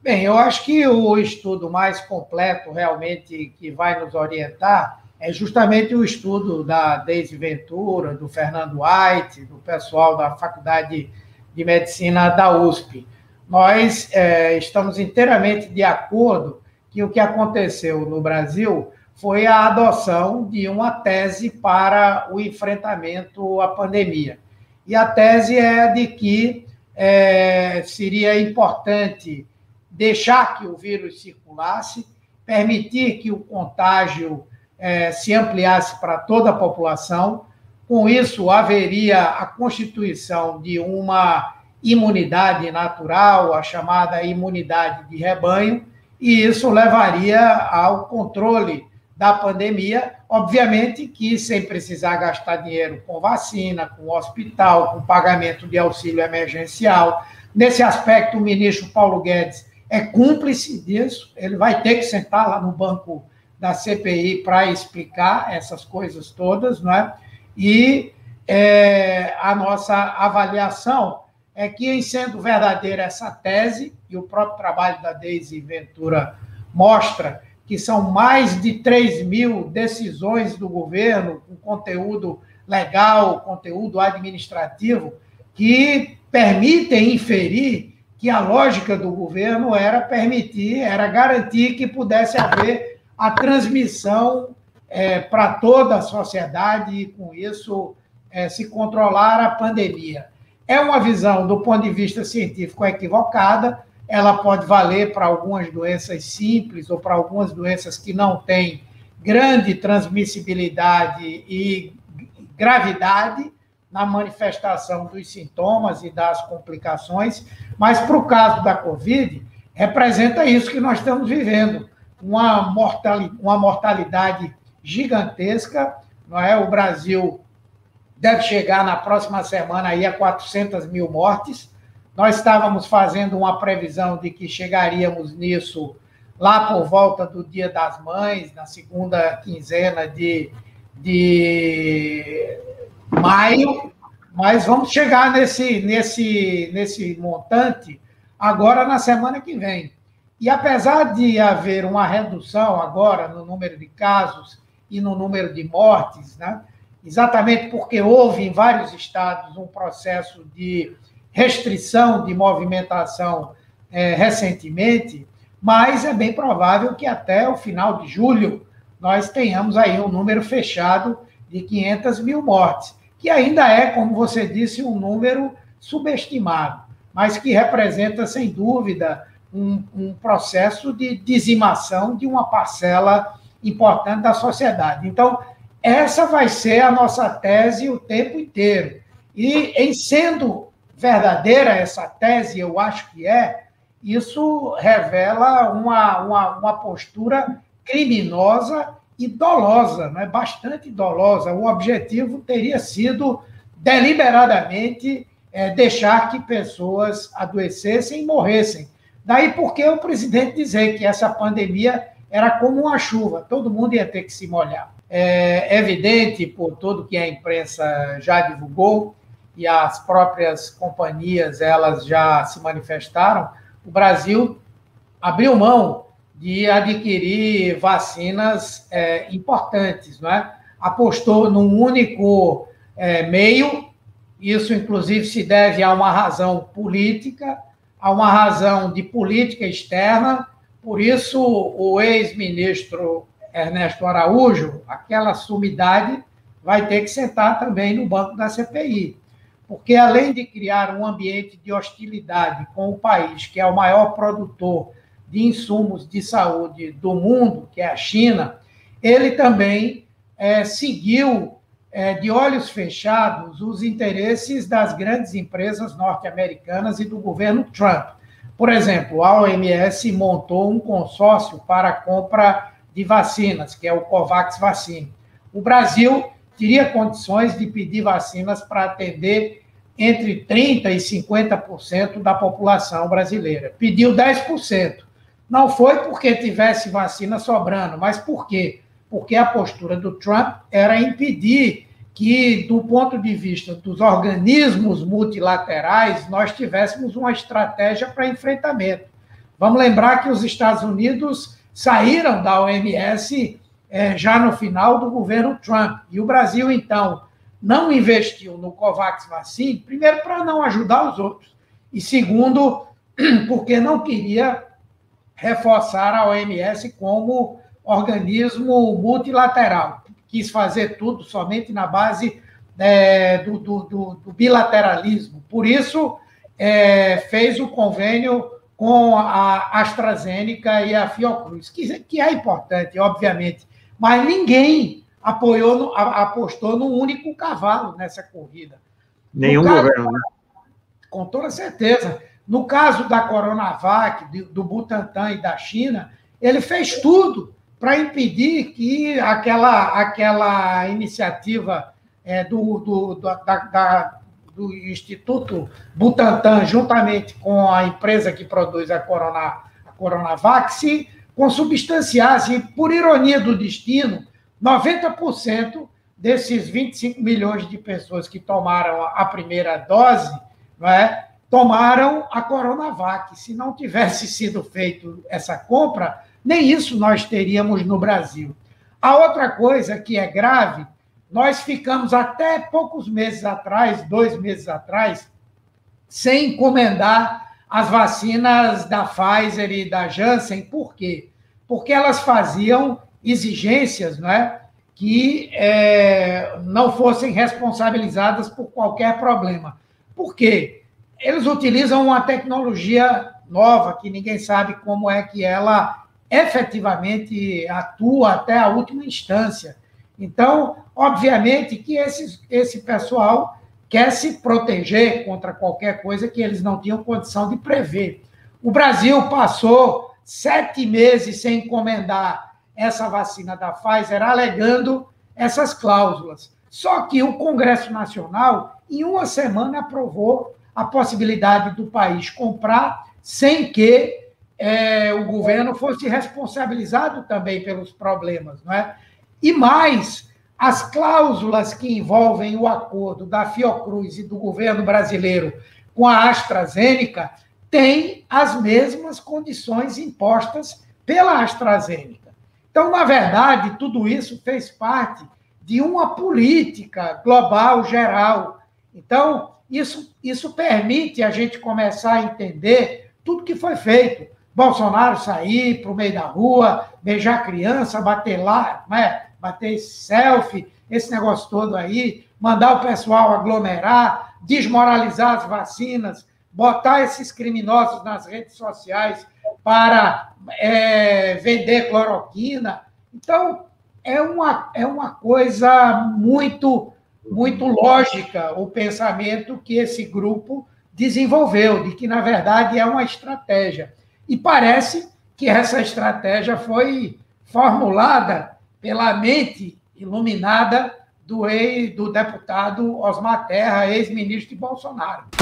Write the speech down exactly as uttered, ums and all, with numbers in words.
Bem, eu acho que o estudo mais completo, realmente, que vai nos orientar, é justamente o estudo da Deise Ventura, do Fernando White, do pessoal da Faculdade de Medicina da U S P. Nós é, estamos inteiramente de acordo que o que aconteceu no Brasil foi a adoção de uma tese para o enfrentamento à pandemia. E a tese é de que é, seria importante deixar que o vírus circulasse, permitir que o contágio eh, se ampliasse para toda a população. Com isso, haveria a constituição de uma imunidade natural, a chamada imunidade de rebanho, e isso levaria ao controle da pandemia, obviamente que sem precisar gastar dinheiro com vacina, com hospital, com pagamento de auxílio emergencial. Nesse aspecto, o ministro Paulo Guedes é cúmplice disso, ele vai ter que sentar lá no banco da C P I para explicar essas coisas todas, não é? E é, a nossa avaliação é que, em sendo verdadeira essa tese, e o próprio trabalho da Deise Ventura mostra que são mais de três mil decisões do governo, com conteúdo legal, conteúdo administrativo, que permitem inferir que a lógica do governo era permitir, era garantir que pudesse haver a transmissão é, para toda a sociedade e, com isso, é, se controlar a pandemia. É uma visão, do ponto de vista científico, equivocada. Ela pode valer para algumas doenças simples ou para algumas doenças que não têm grande transmissibilidade e gravidade na manifestação dos sintomas e das complicações, mas para o caso da Covid, representa isso que nós estamos vivendo, uma mortalidade, uma mortalidade gigantesca, não é? O Brasil deve chegar na próxima semana aí a quatrocentas mil mortes. Nós estávamos fazendo uma previsão de que chegaríamos nisso lá por volta do Dia das Mães, na segunda quinzena de, de maio, mas vamos chegar nesse, nesse, nesse montante agora na semana que vem. E apesar de haver uma redução agora no número de casos e no número de mortes, né, exatamente porque houve em vários estados um processo de restrição de movimentação é, recentemente, mas é bem provável que até o final de julho nós tenhamos aí um número fechado de quinhentas mil mortes, que ainda é, como você disse, um número subestimado, mas que representa, sem dúvida, um, um processo de dizimação de uma parcela importante da sociedade. Então, essa vai ser a nossa tese o tempo inteiro. E, em sendo verdadeira essa tese, eu acho que é, isso revela uma, uma, uma postura criminosa e dolosa, né? Bastante dolosa. O objetivo teria sido, deliberadamente, é, deixar que pessoas adoecessem e morressem. Daí porque o presidente dizer que essa pandemia era como uma chuva, todo mundo ia ter que se molhar. É evidente, por tudo que a imprensa já divulgou, e as próprias companhias elas já se manifestaram, o Brasil abriu mão de adquirir vacinas é, importantes, não é? Apostou num único é, meio, isso inclusive se deve a uma razão política, a uma razão de política externa, por isso o ex-ministro Ernesto Araújo, aquela sumidade, vai ter que sentar também no banco da C P I. Porque, além de criar um ambiente de hostilidade com o país, que é o maior produtor de insumos de saúde do mundo, que é a China, ele também é, seguiu é, de olhos fechados os interesses das grandes empresas norte-americanas e do governo Trump. Por exemplo, a O M S montou um consórcio para a compra de vacinas, que é o COVAX Vacine. O Brasil teria condições de pedir vacinas para atender entre trinta por cento e cinquenta por cento da população brasileira. Pediu dez por cento. Não foi porque tivesse vacina sobrando, mas por quê? Porque a postura do Trump era impedir que, do ponto de vista dos organismos multilaterais, nós tivéssemos uma estratégia para enfrentamento. Vamos lembrar que os Estados Unidos saíram da O M S é, já no final do governo Trump. E o Brasil, então, não investiu no COVAX Vaccine, primeiro, para não ajudar os outros, e segundo, porque não queria reforçar a O M S como organismo multilateral. Quis fazer tudo somente na base é, do, do, do, do bilateralismo. Por isso, é, fez o convênio com a AstraZeneca e a Fiocruz, que, que é importante, obviamente, mas ninguém apoiou, no, apostou num único cavalo nessa corrida. Nenhum caso, governo, né? Com toda certeza. No caso da Coronavac, do Butantan e da China, ele fez tudo para impedir que aquela, aquela iniciativa é, do, do, do, da, da, do Instituto Butantan, juntamente com a empresa que produz a, Corona, a Coronavac, se consubstanciasse. E, por ironia do destino, noventa por cento desses vinte e cinco milhões de pessoas que tomaram a primeira dose, não é, tomaram a Coronavac. Se não tivesse sido feito essa compra, nem isso nós teríamos no Brasil. A outra coisa que é grave, nós ficamos até poucos meses atrás, dois meses atrás, sem encomendar as vacinas da Pfizer e da Janssen. Por quê? Porque elas faziam exigências, não é, que é, não fossem responsabilizadas por qualquer problema. Por quê? Eles utilizam uma tecnologia nova, que ninguém sabe como é que ela efetivamente atua até a última instância. Então, obviamente que esse, esse pessoal quer se proteger contra qualquer coisa que eles não tinham condição de prever. O Brasil passou sete meses sem encomendar essa vacina da Pfizer, alegando essas cláusulas. Só que o Congresso Nacional, em uma semana, aprovou a possibilidade do país comprar sem que é, o governo fosse responsabilizado também pelos problemas, não é? E mais, as cláusulas que envolvem o acordo da Fiocruz e do governo brasileiro com a AstraZeneca têm as mesmas condições impostas pela AstraZeneca. Então, na verdade, tudo isso fez parte de uma política global, geral. Então, isso, isso permite a gente começar a entender tudo que foi feito. Bolsonaro sair para o meio da rua, beijar criança, bater lá, né? Bater selfie, esse negócio todo aí, mandar o pessoal aglomerar, desmoralizar as vacinas, botar esses criminosos nas redes sociais para é, vender cloroquina. Então, é uma, é uma coisa muito, muito lógica o pensamento que esse grupo desenvolveu, de que, na verdade, é uma estratégia. E parece que essa estratégia foi formulada pela mente iluminada do, ex, do deputado Osmar Terra, ex-ministro de Bolsonaro.